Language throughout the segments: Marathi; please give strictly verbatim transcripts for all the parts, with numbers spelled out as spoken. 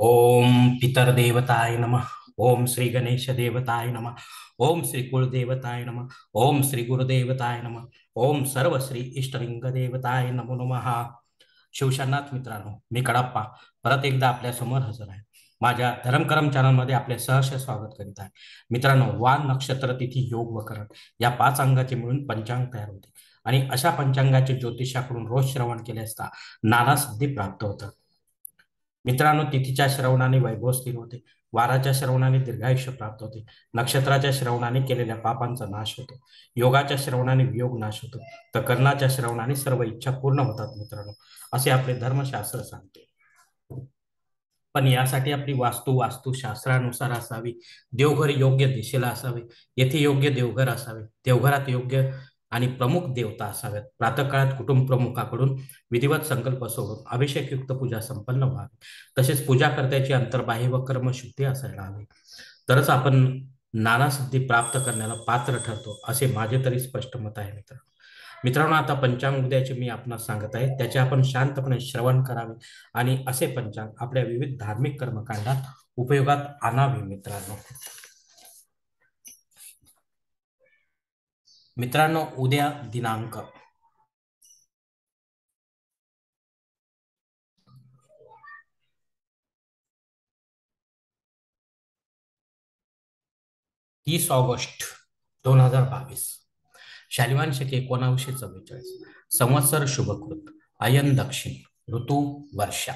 ओम पितर देवताय नमः। ओम श्री गणेश देवताय नमः। ओम श्री कुल देवताय नमः। ओम श्री गुरुदेवताय नमः। ओम सर्व श्री इष्टलिंग देवताय नमो नमः। शिवशरणार्थ मित्रांनो, मी कडाप्पा परत एकदा आपल्या समोर हजर आहे। माझ्या धर्मकरम चॅनल मध्ये आपले सहर्ष स्वागत करीत आहे। मित्रांनो, वान नक्षत्र तिथी योग व करण या पाच अंगाचे मिळून पंचांग तयार होते आणि अशा पंचांगाचे ज्योतिषाकडून रोज श्रवण केले असता नाना सिद्धी प्राप्त होतात। मित्रांनो, तिथीच्या श्रवणाने वैभव स्थिर होते, वाराच्या श्रवणाने दीर्घायुष्य प्राप्त होते, नक्षत्राच्या श्रवणाने केलेल्या पापांचा नाश होतो, योगाच्या श्रवणाने वियोग नाश होतो, तर कर्णाच्या श्रवणाने सर्व इच्छा पूर्ण होतात। मित्रांनो, असे आपले धर्मशास्त्र सांगते। पण यासाठी आपली वास्तू वास्तुशास्त्रानुसार असावी, देवघर योग्य दिशेला असावे, येथे योग्य देवघर असावे, देवघरात योग्य आणि प्रमुख देवता असाव्यात, प्रातःकाळात कुटुंब प्रमुखाकडून विधिवत संकल्प सोडून अभिषेकयुक्त पूजा संपन्न व्हावी, तसेच पूजा कर्त्याची अंतर्बाह्य व कर्मशुद्धी असायला हवी, तरच आपण नाना सिद्धी प्राप्त करण्याला पात्र ठरतो, असे माझे तरी स्पष्ट मत आहे। मित्र मित्रांनो, आता पंचांग उद्याचे मी आपणास सांगत आहे, त्याचे आपण शांतपणे श्रवण करावे आणि असे पंचांग आपल्या विविध धार्मिक कर्मकांडात उपयोगात आणावे। मित्रांनो मित्रांनो उद्या दिनांक तीस ऑगस्ट दोन हजार बावीस, शालिवान शके एकोणावीसशे चव्वेचाळीस, संवत्सर शुभकृत, अयन दक्षिण, ऋतू वर्षा,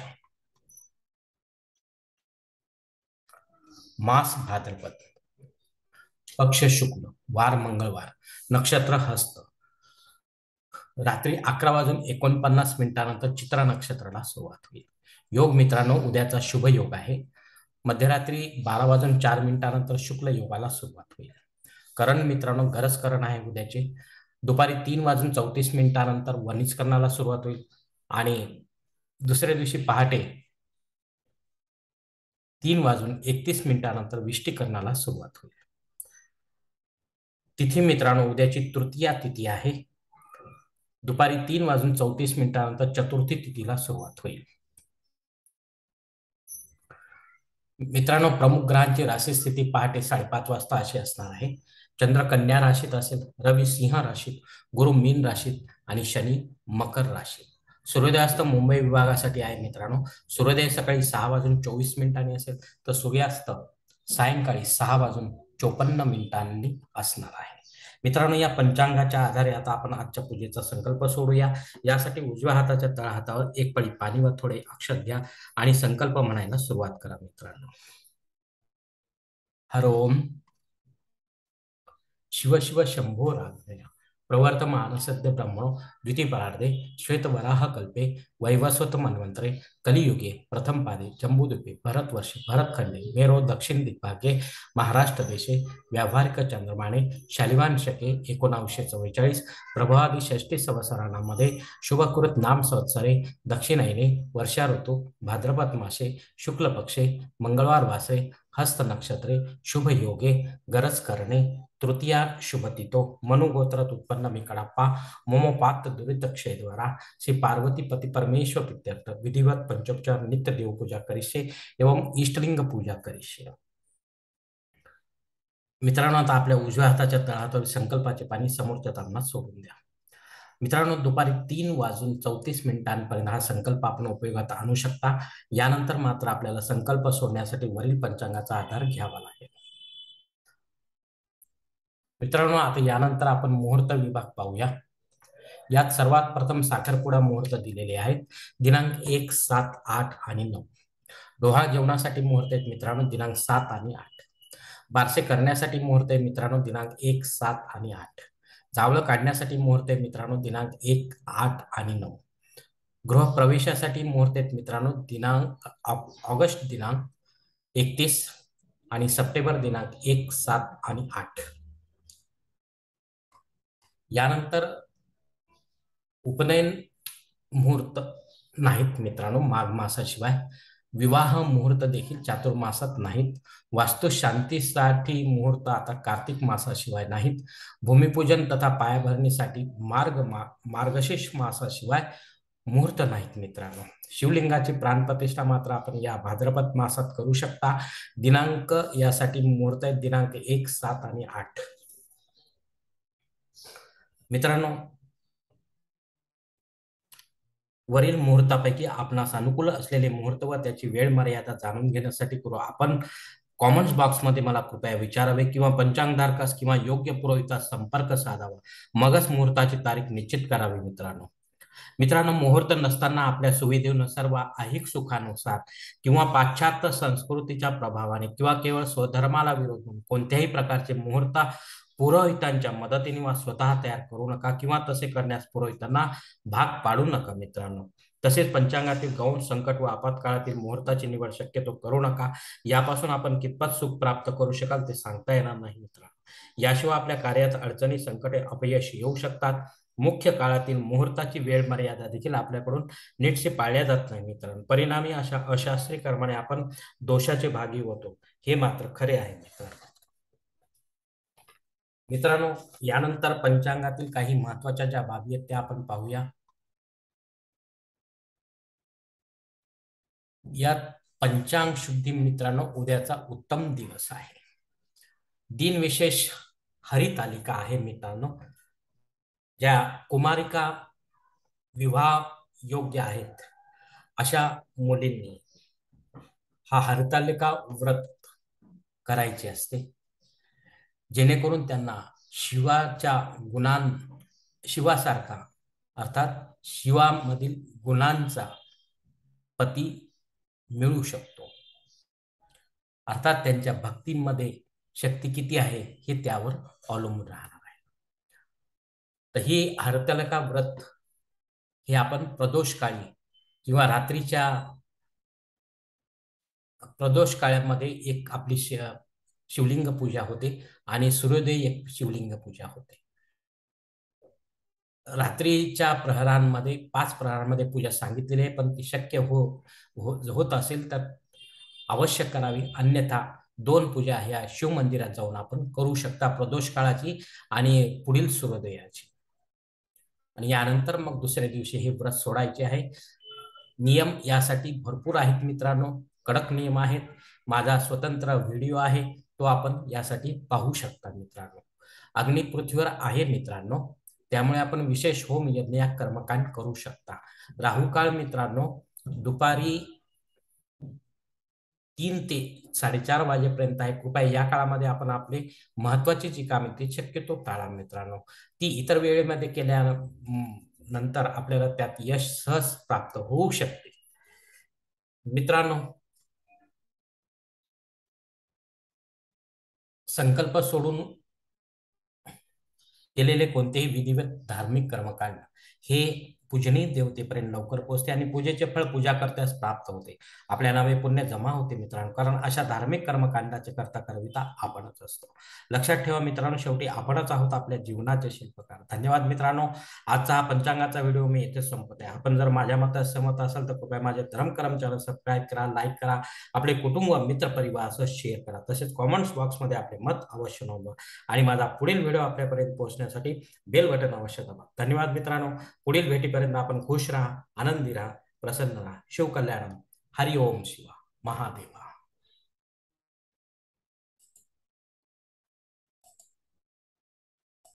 मास भाद्रपद, पक्ष शुक्ल, वार मंगळवार, नक्षत्र हस्त, रात्री अकरा वाजून एकोणपन्नास मिनिटानंतर चित्रा नक्षत्राला सुरुवात होईल। योग मित्रांनो उद्याचा शुभ योग आहे, मध्यरात्री बारा वाजून चार मिनिटानंतर शुक्ल योगाला सुरुवात होईल। करण मित्रांनो गरज करण आहे उद्याचे, दुपारी तीन वाजून चौतीस मिनिटानंतर वनिजकरणाला सुरुवात होईल आणि दुसऱ्या दिवशी पहाटे तीन वाजून एकतीस मिनिटानंतर विष्टीकरणाला सुरुवात होईल। तिथी मित्रांनो उद्याची तृतीया तिथी आहे, दुपारी तीन वाजून चौतीस मिनिटानंतर चतुर्थी तिथीला सुरुवात होईल। मित्रांनो प्रमुख ग्रहांची राशी स्थिती पहाटे साडेपाच वाजता अशी असणार आहे। चंद्र कन्या राशीत असेल, रवी सिंह राशीत, गुरु मीन राशीत आणि शनी मकर राशीत। सूर्योदयास्त मुंबई विभागासाठी आहे मित्रांनो, सूर्योदय सकाळी सहा वाजून चोवीस मिनिटांनी असेल, तर सूर्यास्त सायंकाळी सहा वाजून चोपन्न मिनिटांनी असणार आहे। मित्रांनो या पंचांगाच्या आधारे आता आपण आजच्या पूजेचा संकल्प सोडूया। यासाठी उजव्या हाताच्या तळहातावर एक पळी पाणी व थोडे अक्षत घ्या आणि संकल्प म्हणायला सुरुवात करा। मित्रांनो, हर ओम शिव शिव शंभो राघवेय, प्रवर्तमान सद्य ब्रह्मणो द्वितीयपरार्धे श्वेतवराह कल्पे वैवस्वत मन्वंतरे कलियुगे प्रथम पादे जम्बूद्वीपे भरतवर्षे भरतखंडे मेरो दक्षिण दिग्भागे महाराष्ट्र देशे व्यावहारिक चंद्रमाने शालिवान शके एकोणावीसशे चव्वेचाळीस प्रभावादी षष्टी संवत्सरामध्ये शुभकृत नाम संवत्सरे दक्षिणायने वर्षा ऋतू भाद्रपद मासे शुक्ल पक्षे मंगळवार वासरे हस्त नक्षत्रे शुभ योगे गरज करणे तृतीया शुभतितो मनुगोत्रात उत्पन्न मी कडाप्पा मोमोपात दुरित क्षय द्वारा श्री पार्वती पति परमेश्वर प्रीत्यर्थ विधिवत पंचोपचार नित्य देव पूजा करिष्ये एवं इष्टलिंग पूजा करिष्ये। मित्रांनो आता आपल्या उजव्या हाताच्या तळहातावर संकल्पाचे पाणी समोरच्या तांबणात सोडून द्या। मित्रांनो दुपारी तीन वाजून चौतीस मिनिटांपर्यंत हा संकल्प आपण उपयोगात आणू शकता। यानंतर मात्र आपल्याला संकल्प सोडण्यासाठी वरील पंचांगाचा आधार घ्यावा लागेल। मित्रांनो आता यानंतर आपण मुहूर्त विभाग पाहूया। यात सर्वात प्रथम साखरपुडा मुहूर्त दिलेले आहेत, दिनांक एक सात आठ आणि नऊ। डोहा जेवणासाठी मुहूर्त आहेत मित्रांनो दिनांक सात आणि आठ। बारसे करण्यासाठी मुहूर्त आहे मित्रांनो दिनांक एक सात आणि आठ। जावळ काढण्यासाठी मुहूर्त आहे मित्रांनो दिनांक एक आठ आणि नऊ। गृह प्रवेशासाठी मुहूर्त आहेत मित्रांनो दिनांक ऑगस्ट दिनांक एकतीस आणि सप्टेंबर दिनांक एक सात आणि आठ। यानंतर उपनयन मुहूर्त नाहीत मित्रांनो माघ मासाशिवाय। विवाह मुहूर्त देखील चातुर्मासात नाहीत। वास्तु शांतीसाठी मुहूर्त आता कार्तिक मासाशिवाय नाहीत। भूमिपूजन तथा पायाभरणीसाठी मार्ग मा, मार्गशीर्ष मासाशिवाय मुहूर्त नाहीत मित्रांनो. शिवलिंगाची प्राणप्रतिष्ठा मात्र आपण या भाद्रपद मासात करू शकता. दिनांक यासाठी मुहूर्त आहेत दिनांक एक, सात आणि आठ. मित्रांनो, वरील मुहूर्तापैकी आपणास अनुकूल असलेले मुहूर्त व त्याची वेळ मर्यादा जाणून घेण्यासाठी करू आपण कॉमेंट्स बॉक्समध्ये मला कृपया विचारावे किंवा पंचांगधारकास किंवा योग्य पुरोहितास संपर्क साधावा, मगच मुहूर्ताची तारीख निश्चित करावी. मित्रांनो मित्रांनो मुहूर्त नसताना आपल्या सुविधेनुसार व ऐहिक सुखानुसार किंवा पाश्चात्य संस्कृतीच्या प्रभावाने किंवा केवळ स्वधर्माला विरोध म्हणून कोणत्याही प्रकारचे मुहूर्त पुरोहितांच्या मदतीने वा स्वतः तयार करू नका किंवा तसे करण्यास पुरोहितांना भाग पाडू नका. मित्रांनो तसेच पंचांगातील गौण संकट व आपत्काळातील मुहूर्ताची निवड शक्यतो करू नका. यापासून आपण कितपत सुख प्राप्त करू शकाल ते सांगता येणार नाही. मित्रांनो याशिवाय आपल्या कार्यात अडचणी, संकटे, अपयश येऊ शकतात. मुख्य काळातील मुहूर्ताची वेळ मर्यादा देखील आपल्याकडून नीटसे पाळल्या जात नाही. मित्रांनो परिणामी अशा अशास्त्रीय कर्माने आपण दोषाचे भागी होतो, हे मात्र खरे आहे. मित्रांनो मित्रांनो यानंतर पंचांगातील काही महत्वाच्या ज्या बाबी आहेत त्या आपण पाहूया. या पंचांग शुद्धी मित्रांनो उद्याचा उत्तम दिवस आहे. दिन विशेष हरितालिका आहे. मित्रांनो ज्या कुमारिका विवाह योग्य आहेत अशा मुलींनी हा हरितालिका व्रत करायचे असते, जेणेकरून त्यांना शिवाच्या गुणां शिवासारखा अर्थात शिवामधील गुणांचा पती मिळू शकतो. अर्थात त्यांच्या भक्तीमध्ये शक्ती किती आहे हे त्यावर अवलंबून राहणार आहे. तर ही हरितालिका व्रत हे आपण प्रदोष काळी किंवा रात्रीच्या प्रदोष काळामध्ये एक आपली शिवलिंग पूजा होते आणि सूर्योदय एक शिवलिंग पूजा होते. रात्रीच्या प्रहरांमध्ये पाच प्रहरांमध्ये पूजा सांगितलेली आहे, पण ती शक्य हो होत असेल तर अवश्य करावी, अन्यथा दोन पूजा ह्या शिव मंदिरात जाऊन आपण करू शकता, प्रदोष काळाची आणि पुढील सूर्योदयाची. आणि यानंतर मग दुसऱ्या दिवशी हे व्रत सोडायचे आहे. नियम यासाठी भरपूर आहेत मित्रांनो, कडक नियम आहेत. माझा स्वतंत्र व्हिडिओ आहे, तो आपण यासाठी पाहू शकता. मित्रांनो अग्नी पृथ्वीवर आहे मित्रांनो, त्यामुळे आपण विशेष होम यज्ञ या कर्मकांड करू शकता. राहू काळ मित्रांनो दुपारी तीन ते साडेचार वाजेपर्यंत आहे. कृपया या काळामध्ये आपण आपले महत्वाची जी कामे ती शक्यतो टाळा. मित्रांनो ती इतर वेळेमध्ये केल्यानंतर आपल्याला त्यात यश सहज प्राप्त होऊ शकते. मित्रांनो संकल्प सोडून केलेले कोणतेही विधिवत धार्मिक कर्मकांड हे पूजनीय देवतेपर्यंत लवकर पोहोचते आणि पूजेचे फळ पूजा करत्यास प्राप्त होते. आपल्या नावे पुण्य जमा होते मित्रांनो, कारण अशा धार्मिक कर्मकांडाचे करता करविता आपणच असतो. लक्षात ठेवा मित्रांनो, शेवटी आपणच आहोत आपल्या जीवनाचे शिल्पकार. धन्यवाद मित्रांनो. आजचा हा पंचांगाचा व्हिडिओ मी येथे संपत आहे. आपण जर माझ्या मतात सहमत असाल तर कृपया माझे धर्मकर्म चॅनल सबस्क्राईब करा, लाईक करा, आपले कुटुंब मित्र परिवार असं शेअर करा. तसेच कॉमेंट्स बॉक्समध्ये आपले मत अवश्य नोंदवा आणि माझा पुढील व्हिडिओ आपल्यापर्यंत पोहोचण्यासाठी बेल बटन अवश्य दाबा. धन्यवाद मित्रांनो. पुढील भेटीपर्यंत आपण खुश राहा, आनंदी राहा, प्रसन्न राहा. शिवकल्याणम. हरि ओम शिवा महादेवा.